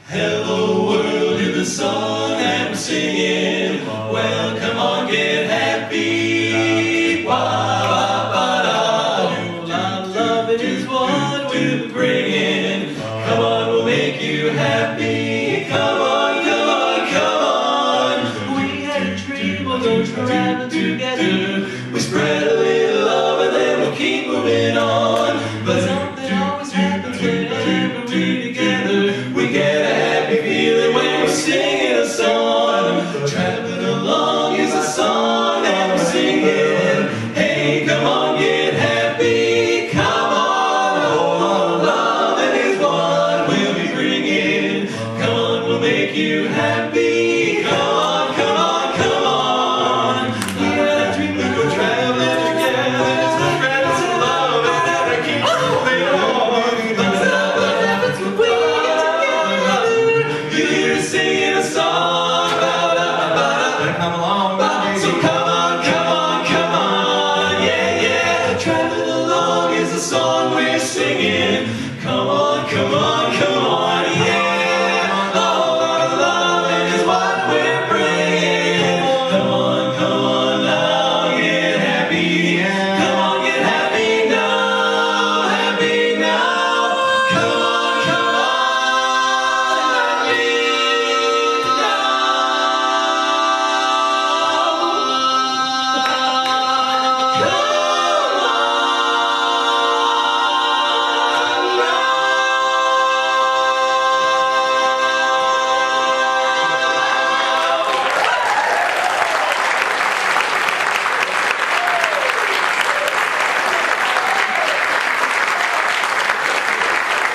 Hello world is the song that we're singing. Well, come on, get happy. Love is what we're bringing. Come on, we'll make you happy. Come on, come on, come on. We had a dream of going traveling together. We spread a little love and then we'll keep moving on. But something always happens whenever we're together. We get a happy feeling when we're singing a song. Traveling along is a song that we're singing. Hey, come on, get happy. Come on, oh, love is what we'll be bringing. Come on, we'll make you happy.